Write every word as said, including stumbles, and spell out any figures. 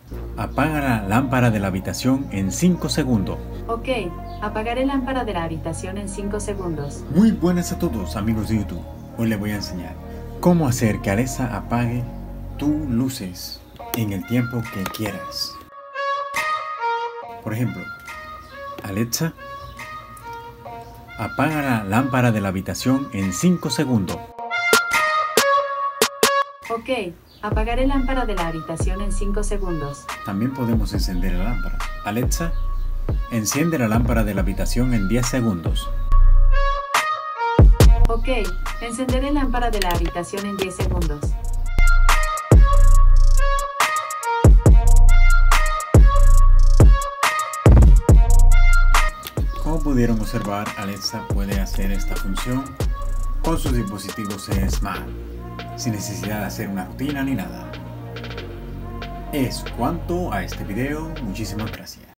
Apaga la lámpara de la habitación en cinco segundos. Ok, apagaré lámpara de la habitación en cinco segundos. Muy buenas a todos, amigos de YouTube. Hoy les voy a enseñar cómo hacer que Alexa apague tus luces en el tiempo que quieras. Por ejemplo, Alexa, apaga la lámpara de la habitación en cinco segundos. Ok, apagaré lámpara de la habitación en cinco segundos. También podemos encender la lámpara. Alexa, enciende la lámpara de la habitación en diez segundos. Ok, encenderé lámpara de la habitación en diez segundos. Como pudieron observar, Alexa puede hacer esta función con sus dispositivos Smart, sin necesidad de hacer una rutina ni nada. Es cuanto a este video. Muchísimas gracias.